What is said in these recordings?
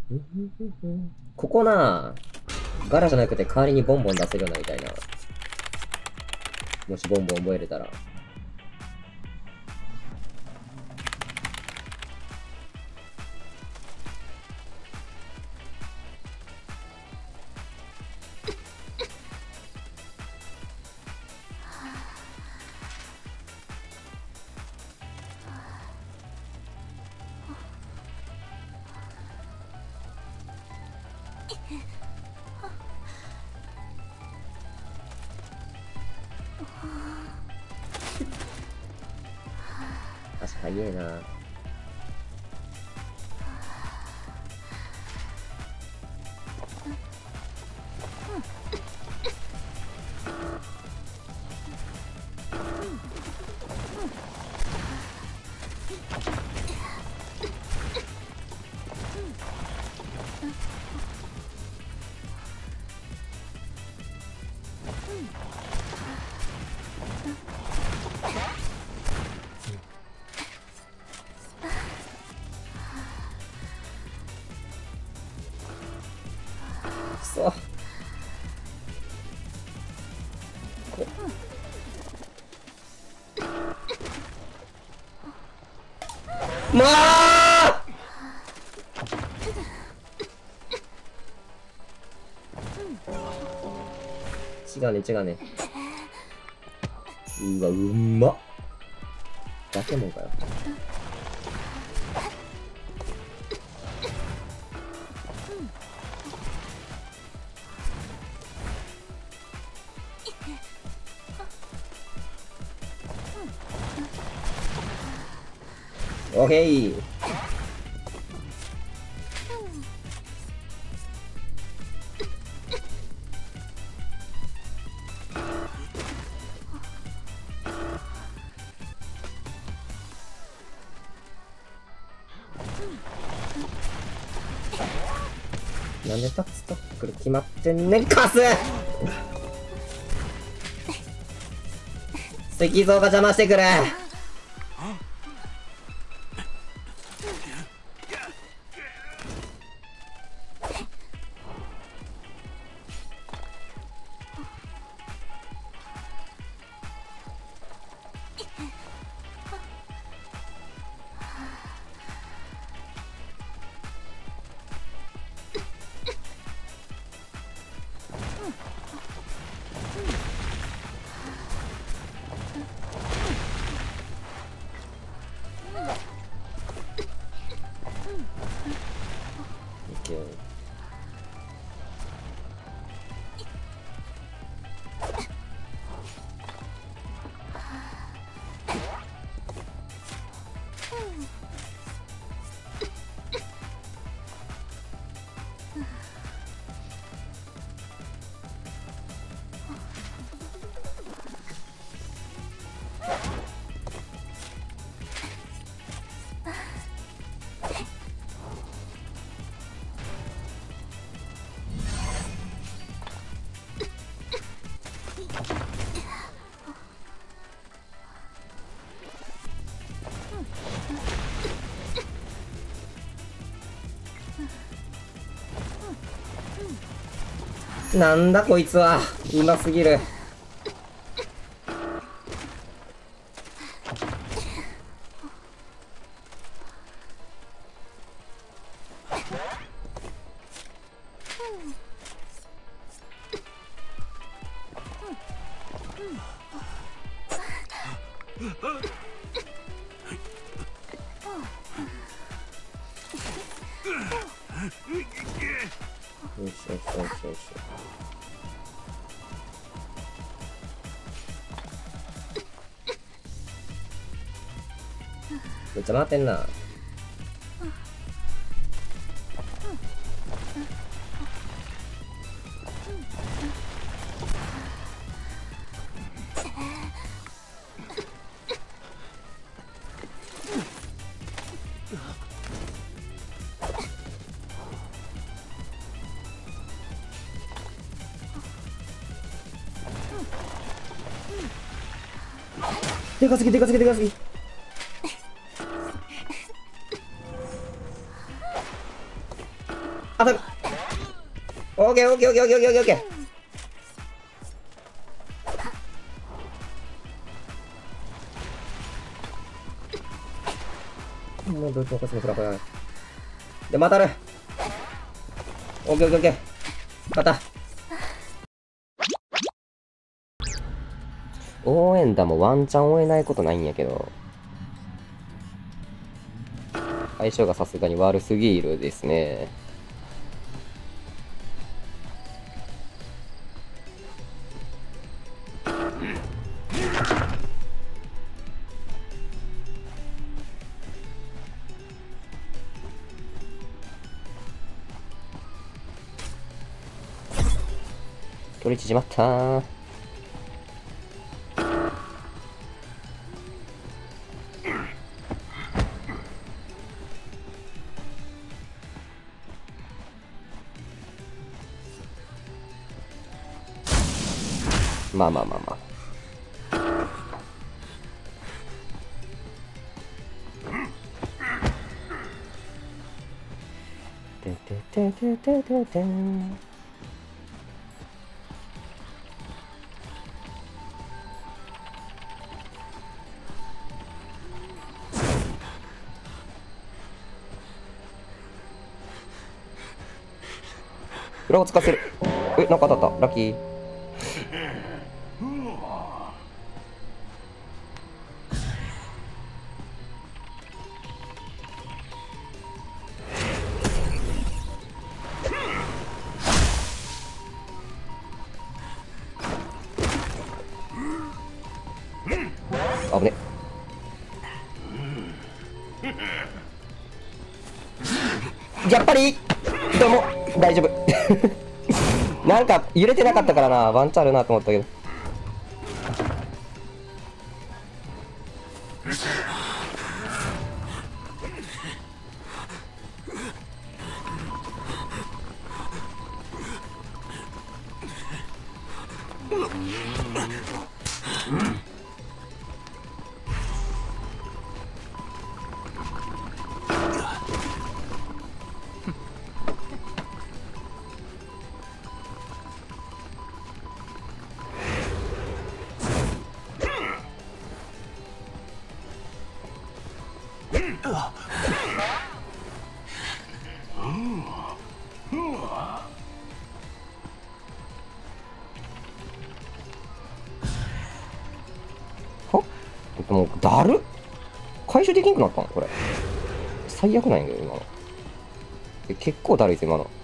ここな、ガラじゃなくて代わりにボンボン出せるようなみたいな。もしボンボン覚えれたら。足早えな。くそ。まあ違うね違うね。うわ、うまっ。化け物かよ。オッケー。なんでタッチタックル決まってんねん、カス石像が邪魔してくる。なんだこいつは、うますぎる。よしよしよしよし。めっちゃ回ってんな。でかすぎでかすぎでかすぎ。 当たる。オッケーオッケーオッケーオッケーオッケーオッケー。もうどっちもこっちもフラフラ。で、またる。オッケーオッケーオッケー。勝った。応援団もワンチャン追えないことないんやけど、相性がさすがに悪すぎるですね。距離縮まったー。まあまあまあまあ。てててててててん。裏をつかせる。なんか当たった。ラッキー。危ね。やっぱりどうも大丈夫。なんか揺れてなかったからな、ワンチャンあるなと思ったけど。もうだるっ、回収できんくなったんこれ。最悪なんやけど今の。結構だるいです今の。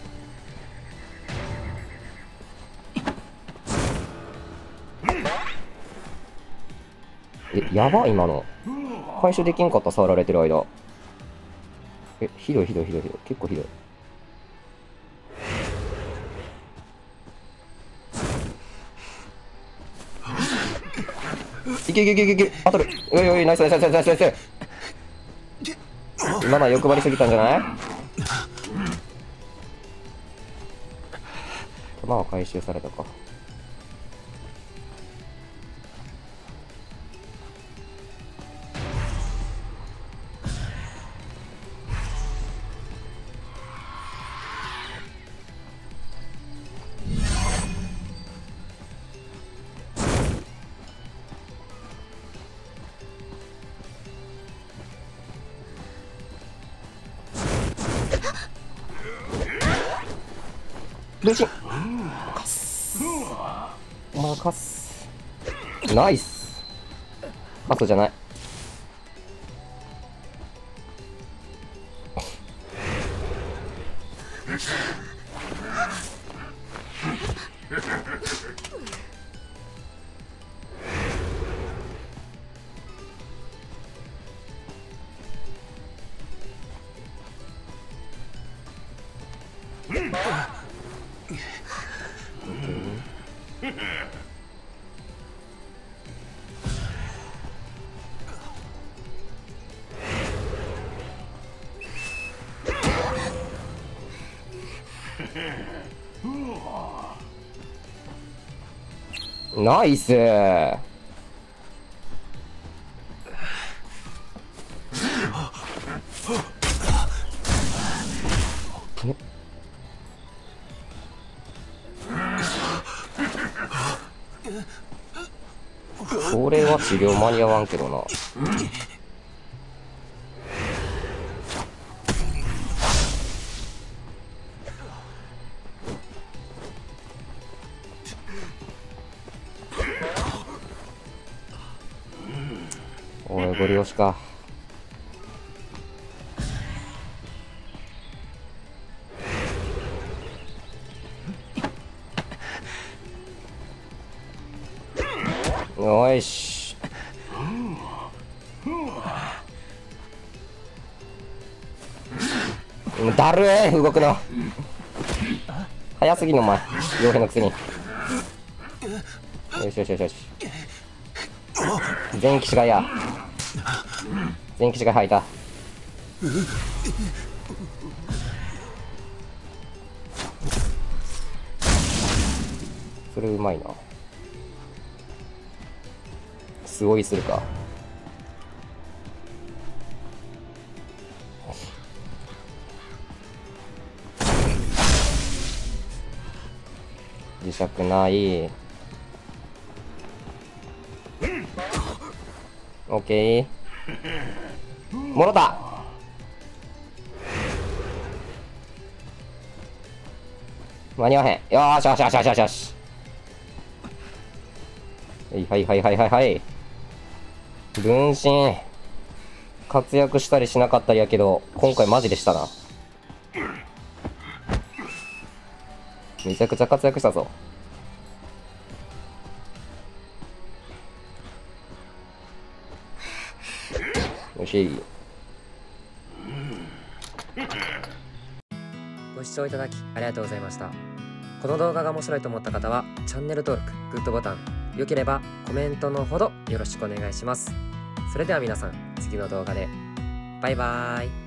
やば今の。回収できんかった、触られてる間。ひどいひどいひどいひどい。結構ひどい。いけいけいけいけいけ、当たる。おいおい、ナイスナイスナイスナイスナイス。今のは欲張りすぎたんじゃない？弾は回収されたか。ルシンカス任す。ナイス。カスじゃない。ナイスー。 それは治療間に合わんけどな。おい、ご利用しか。よし。だるい動くの。早すぎんのお前。傭兵のくせに。よしよしよしよし。全騎士がや。全騎士が吐いた。それうまいな。素追いするか。磁石ない。オッケー。もろた。間に合わへん。よーしよしよしよしよしよし。はいはいはいはいはい。分身活躍したりしなかったりやけど、今回マジでしたな。めちゃくちゃ活躍したぞ。よし。 ご視聴いただきありがとうございました。この動画が面白いと思った方はチャンネル登録、グッドボタン、良ければコメントのほどよろしくお願いします。それでは皆さん、次の動画でバイバーイ。